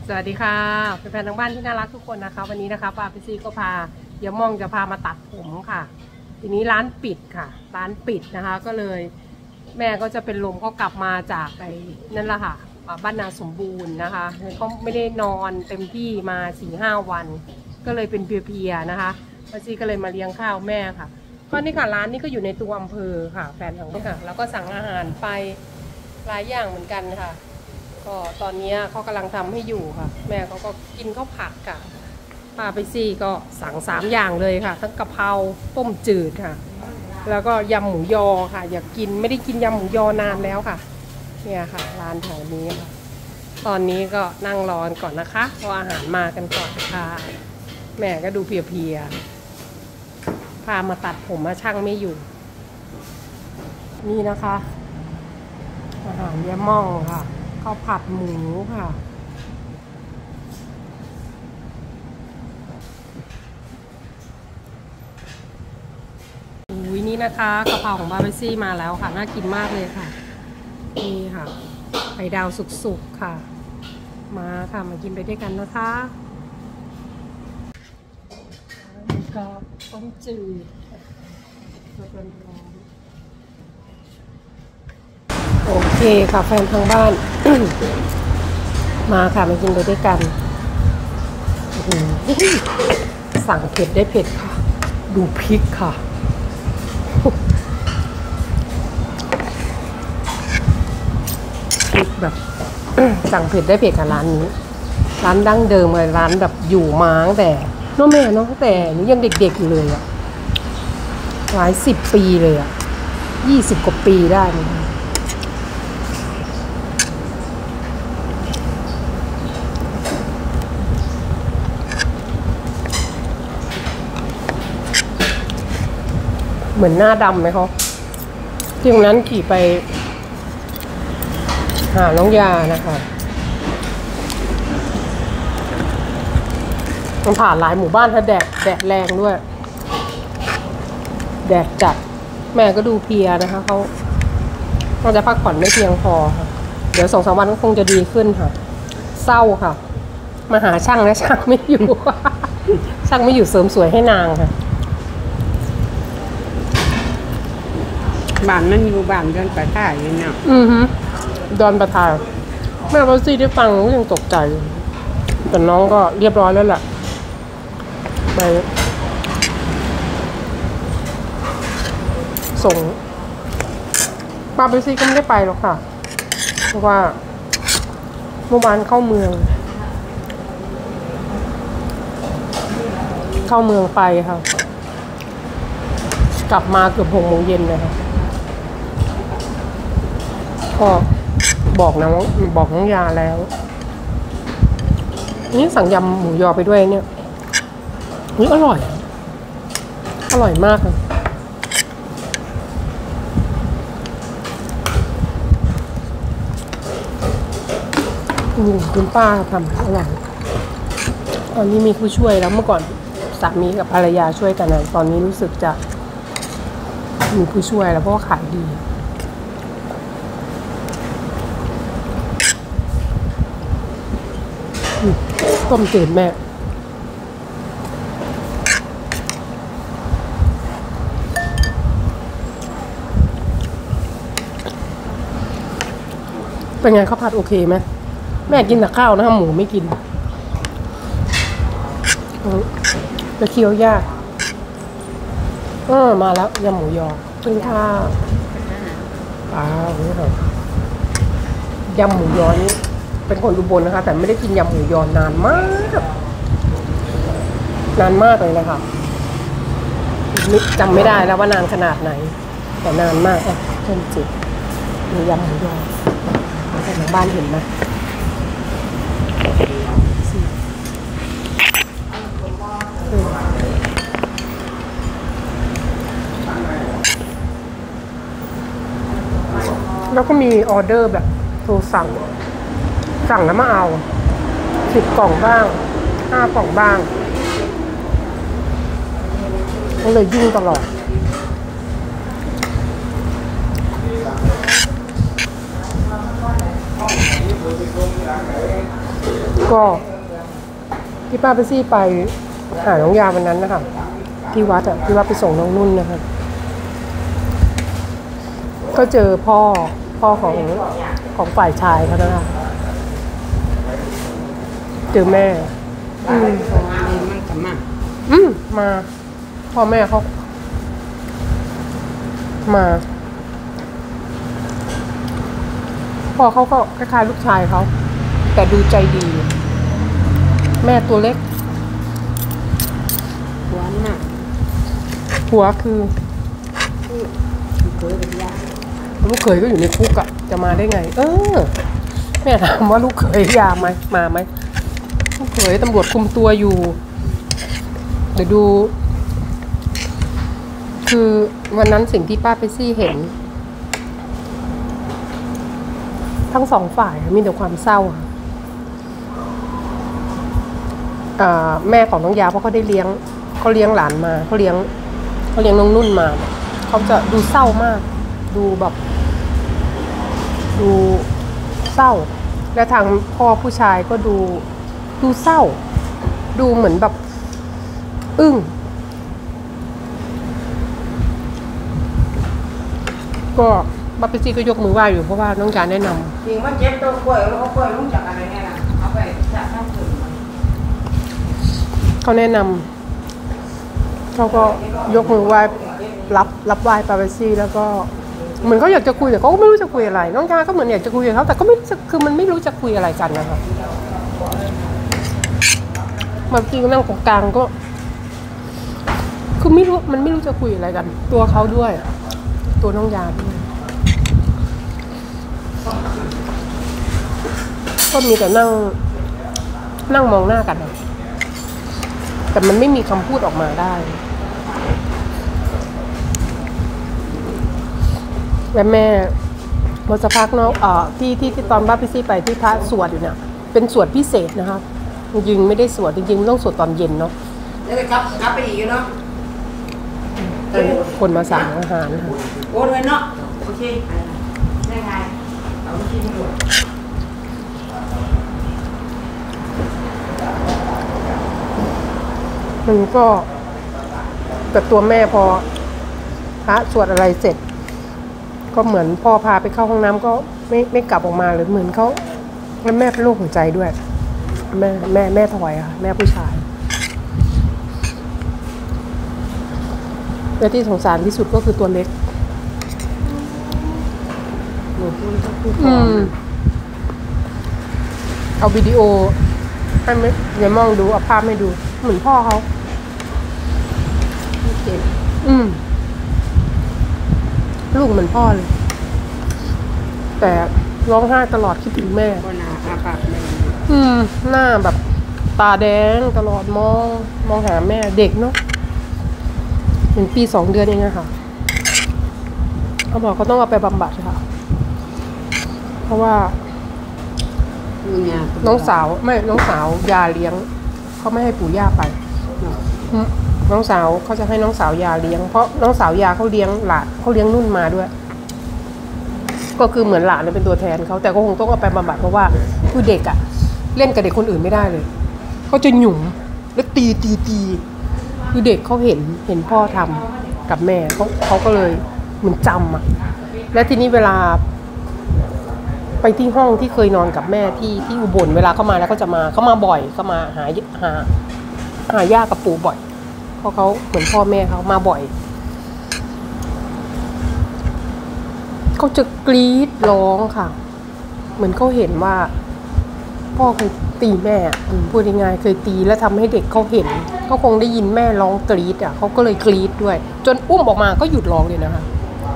สวัสดีค่ะแฟนๆทางบ้านที่น่ารักทุกคนนะคะวันนี้นะคะป้าพิซี่ก็พาเดี๋ยวม่องจะพามาตัดผมค่ะทีนี้ร้านปิดค่ะร้านปิดนะคะก็เลยแม่ก็จะเป็นลมก็กลับมาจากไอ้นั่นแหละค่ะบ้านนาสมบูรณ์นะคะเขาไม่ได้นอนเต็มที่มา4-5 วันก็เลยเป็นเพลียๆนะคะป้าซี่ก็เลยมาเลี้ยงข้าวแม่ค่ะก็นี่ค่ะร้านนี้ก็อยู่ในตัวอำเภอค่ะแฟนของเราค่ะแล้วก็สั่งอาหารไปหลายอย่างเหมือนกันค่ะก็ตอนนี้เขากำลังทำให้อยู่ค่ะแม่เขาก็กินข้าวผัดค่ะป้าไปซี่ก็สั่ง3 อย่างเลยค่ะทั้งกะเพราต้มจืดค่ะแล้วก็ยำหมูยอค่ะอยากกินไม่ได้กินยำหมูยอนานแล้วค่ะเนี่ยค่ะร้านแถวนี้ค่ะตอนนี้ก็นั่งรอก่อนนะคะเพราะอาหารมากันก่อนค่ะแม่ก็ดูเพลียๆพามาตัดผมมาช่างไม่อยู่นี่นะคะอาหารยำม่องค่ะข้าวผัดหมูค่ะอุ้ยนี่นะคะกะเพราของบาร์บีซี่มาแล้วค่ะน่ากินมากเลยค่ะนี่ค่ะไข่ดาวสุกๆค่ะมาค่ะมากินไปด้วยกันนะคะนี่ก็ต้มจืดร้อนๆโอเคค่ะแฟนทางบ้าน มาค่ะมากินไปด้วยกันสั่งเผ็ดได้เผ็ดค่ะดูพริกค่ะพริกแบบ สั่งเผ็ดได้เผ็ดกับร้านนี้ร้านดั้งเดิมเลยร้านแบบอยู่มาตั้งแต่น้องแม่น้องแต่หนูยังเด็กๆอยู่เลยอ่ะหลาย10 ปีเลยอ่ะ20 กว่าปีได้เลยเหมือนหน้าดำไหมเขาที่ตรงนั้นขี่ไปหาน้องยานะคะมันผ่านหลายหมู่บ้านถ้าแดดแรงด้วยแดดจัดแม่ก็ดูเพลียนะคะเขาจะพักผ่อนไม่เพียงพอค่ะเดี๋ยว2-3 วันก็คงจะดีขึ้นค่ะเศร้าค่ะมาหาช่างแล้วช่างไม่อยู่ ช่างไม่อยู่เสริมสวยให้นางค่ะบ้านมันอยู่บ้านเดินไปท่าอยู่เนาะดอนประทายแม่เราซี่ได้ฟังก็ยังตกใจแต่น้องก็เรียบร้อยแล้วแหละไปส่งป้าไปซี่ก็ไม่ได้ไปหรอกค่ะเพราะว่าเมื่อวานเข้าเมืองไปค่ะกลับมาเกือบ6 โมงเย็นเลยค่ะก็บอกน้องยาแล้วนี่สั่งยำหมูยอไปด้วยเนี่ยนี่อร่อยมากเลยคุณป้าทำอร่อยตอนนี้มีผู้ช่วยแล้วเมื่อก่อนสามีกับภรรยาช่วยกันนะตอนนี้รู้สึกจะมีผู้ช่วยแล้วเพราะว่าขายดีต้มจืดแม่เป็นไงข้าวผัดโอเคไหมแม่กินแต่ข้าวนะหมูไม่กินจะเคี้ยวยากมาแล้วยำหมูยอขึ้นข้าวนี่ค่ะยำหมูยอนี่เป็นคนอุบลนะคะแต่ไม่ได้กินยำหมูยอนานมากเลยนะคะจำไม่ได้แล้วว่านานขนาดไหนแต่นานมากเพิ่มจิตมียำหมูยอแต่ทางบ้านเห็นไหมแล้วก็มีออเดอร์แบบโทรสั่งแล้วมาเอา10 กล่องบ้าง5 กล่องบ้างก็เลยยุ่งตลอดเก็ที่ป้าไปซี่ไปหาน้องยาวันนั้นนะคะที่วัดอะที่วัดไปส่งน้องนุ่นนะคะก็เจอพ่อของฝ่ายชายเขานะคะเจอแม่มันก็มาพ่อแม่เขามาพ่อเขาก็คล้ายๆลูกชายเขาแต่ดูใจดีแม่ตัวเล็กหัวหนักหัวคือลูกเขยก็อยู่ในคุกอะจะมาได้ไงแม่ถามว่าลูกเขยยาไหมมาไหมลูกเขยตำรวจคุมตัวอยู่เดี๋ยวดูคือวันนั้นสิ่งที่ป้าไปซี่เห็นทั้งสองฝ่ายมีแต่ความเศร้าแม่ของน้องยาเพราะเขาได้เลี้ยงหลานมาเขาเลี้ยงน้องนุ่นมาเขาจะดูเศร้ามากดูแบบดูเศร้าและทางพ่อผู้ชายก็ดูเศร้าดูเหมือนแบบอึ้งก็บัพปิซี่ก็ยกมือไหว้อยู่เพราะว่าน้องยาแนะนำจริงมันเจ็บตัวกล้วยแล้วกล้วยลุงจากอะไรเนี่ยนะเอาไปจากน้ำผึ้งเขาแนะนำเขาก็ยกมือไหว้รับไหว้ปาเปซี่แล้วก็เหมือนเขาอยากจะคุยแต่เขาก็ไม่รู้จะคุยอะไรน้องยาก็เหมือนอยากจะคุยกับเขาแต่ก็ไม่คือมันไม่รู้จะคุยอะไรกันนะคะบางทีก็นั่งตรงกลางก็คือไม่รู้มันไม่รู้จะคุยอะไรกันตัวเขาด้วยตัวน้องยาด้วยก็มีแต่นั่งมองหน้ากันแต่มันไม่มีคำพูดออกมาได้และแม่พอสักพักเนาะที่ตอนบ้านพี่ซี่ไปที่พระสวดอยู่เนี่ยเป็นสวดพิเศษนะคะจริงๆไม่ได้สวดจริงๆต้องสวดตอนเย็นเนาะแล้วก็กลับไปอีกเนาะคนมาสั่งอาหารค่ะโอ้เลยเนาะโอเคได้ไงเอาที่นี่ดูมันก็แต่ตัวแม่พอพระสวดอะไรเสร็จก็เหมือนพ่อพาไปเข้าห้องน้ำก็ไม่กลับออกมาเลยเหมือนเขาแล้วแม่เป็นโรคหัวใจด้วยแม่ถอยค่ะแม่ผู้ชายและที่สงสารที่สุดก็คือตัวเล็กเอาวิดีโอให้ไม่อย่ามองดูเอาภาพไม่ดูเหมือนพ่อเขาลูกเหมือนพ่อเลยแต่ร้องไห้ตลอดคิดถึงแม่หน้าแบบตาแดงตลอดมองหาแม่เด็กเนาะ1 ปี 2 เดือนเองอะค่ะเขาบอกเขาต้องเอาไปบำบัดค่ะเพราะว่าน้องสาวยาเลี้ยงเขาไม่ให้ปู่ย่าไปน้องสาวเขาจะให้น้องสาวยาเลี้ยงเพราะน้องสาวยาเขาเลี้ยงหลานเขาเลี้ยงนุ่นมาด้วยก็คือเหมือนหลานเป็นตัวแทนเขาแต่ก็คงต้องเอาไปบำบัดเพราะว่าคือเด็กอะเล่นกับเด็กคนอื่นไม่ได้เลยเขาจะหยุ่มแล้วตีคือเด็กเขาเห็นพ่อทำกับแม่เขาก็เลยเหมือนจำอะและทีนี้เวลาไปที่ห้องที่เคยนอนกับแม่ที่อุบลเวลาเขามาแล้วเขามาบ่อยเขามาหาย่ากับปู่บ่อยเพราะเขาเหมือนพ่อแม่เขามาบ่อยเขาจะกรี๊ดร้องค่ะเหมือนเขาเห็นว่าพ่อเคยตีแม่พูดง่ายๆเคยตีแล้วทำให้เด็กเขาเห็นเขาคงได้ยินแม่ร้องกรี๊ดอ่ะเขาก็เลยกรี๊ดด้วยจนอุ้มออกมาก็หยุดร้องเลยนะคะ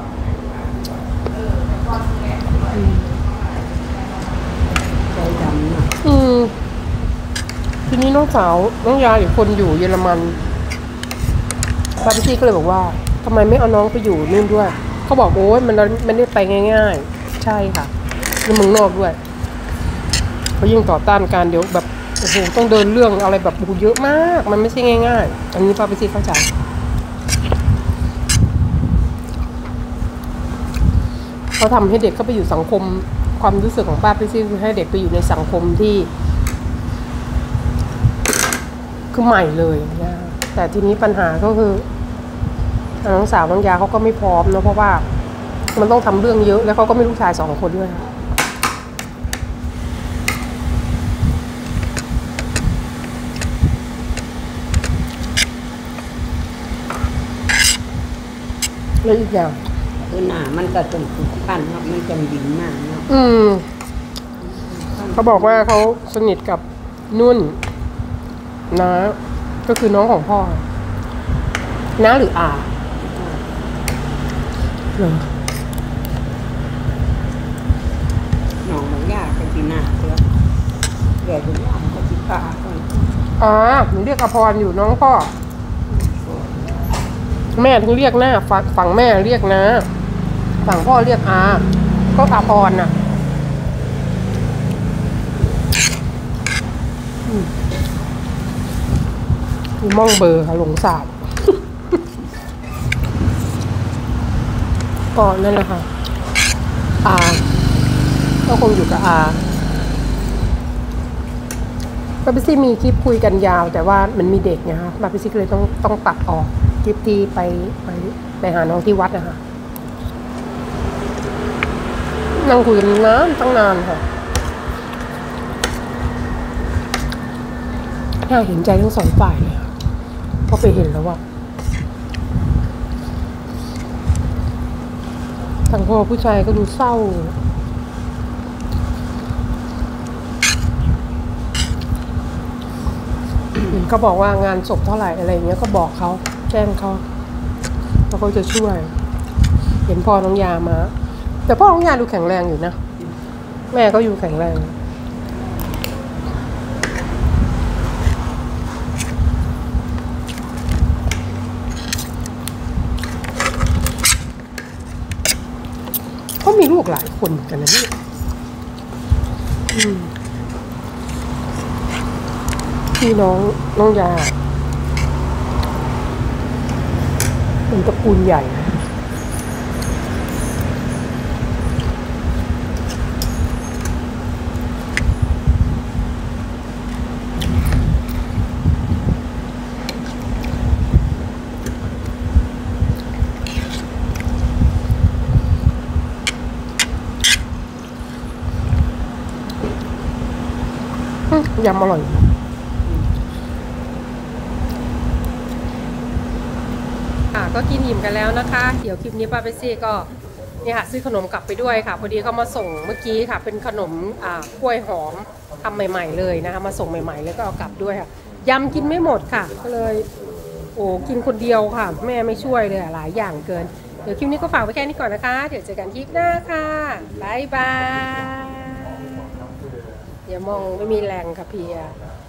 ทีนี้น้องยาอีกคนอยู่เยอรมันป้าพี่ก็เลยบอกว่าทำไมไม่เอาน้องไปอยู่นู่นด้วยเขาบอกโอ้ยมันไม่ได้ไปง่ายๆใช่ค่ะในเมืองนอกด้วยเขายิ่งต่อต้านการเดี๋ยวแบบโอ้โหต้องเดินเรื่องอะไรแบบเยอะมากมันไม่ใช่ง่ายๆอันนี้ป้าพี่เข้าใจเขาทำให้เด็กเข้าไปอยู่สังคมความรู้สึกของป้าพี่คือให้เด็กไปอยู่ในสังคมที่คือใหม่เลยนะแต่ทีนี้ปัญหาก็คือน้องสาวน้องยาเขาก็ไม่พร้อมนะเพราะว่ามันต้องทำเรื่องเยอะแล้วเขาก็มีลูกชาย2 คนด้วยแล้วอีกอย่างคือหนามันก็ต้องปั้นเนาะมันจะดิ่งมากเนาะเขาบอกว่าเขาสนิทกับนุ่นนะก็คือน้องของพ่อน้าหรืออาหนองบางยาเป็นปีหน้าเสือเดี๋ยวจะย่างก็จิตาคนหนูเรียกอภรอยู่น้องพ่อแม่ถึงเรียกหน้าฝั่งแม่เรียกนะฝั่งพ่อเรียกอาก็อภรน่ะมีม่องเบอร์ค่ะหลงศาสตร์ก็นั่นแหละค่ะอาก็คงอยู่กับอาบาปิซี่มีคลิปคุยกันยาวแต่ว่ามันมีเด็กไงคะบาปิซี่เลยต้องตัดออกคลิปที่ไปหาน้องที่วัดนะคะนั่งคุยกันนานตั้งนานค่ะน่าเห็นใจทั้ง2 ฝ่ายเลยค่ะเพราะไปเห็นแล้วว่าทางพ่อผู้ชายก็ดูเศร้าเขาบอกว่างานศพเท่าไหร่อะไรเงี้ยก็บอกเขาแจ้งเขาแล้วเขาจะช่วยเห็นพ่อน้องยามาแต่พ่อน้องยาดูแข็งแรงอยู่นะแม่ก็อยู่แข็งแรงเขามีลูกหลายคนกันนะเนี่ยพี่น้องยาเป็นตระกูลใหญ่ยำอร่อยก็กินอิ่มกันแล้วนะคะเดี๋ยวคลิปนี้ป้าไปซี่ก็เนี่ยค่ะซื้อขนมกลับไปด้วยค่ะพอดีเขามาส่งเมื่อกี้ค่ะเป็นขนมกล้วยหอมทำใหม่ๆเลยนะคะมาส่งใหม่ๆแล้วก็เอากลับด้วยค่ะยำกินไม่หมดค่ะก็เลยกินคนเดียวค่ะแม่ไม่ช่วยเลยหลายอย่างเกินเดี๋ยวคลิปนี้ก็ฝากไว้แค่นี้ก่อนนะคะเดี๋ยวเจอกันคลิปหน้าค่ะบ๊ายบายอย่ามองไม่มีแรงค่ะเพีย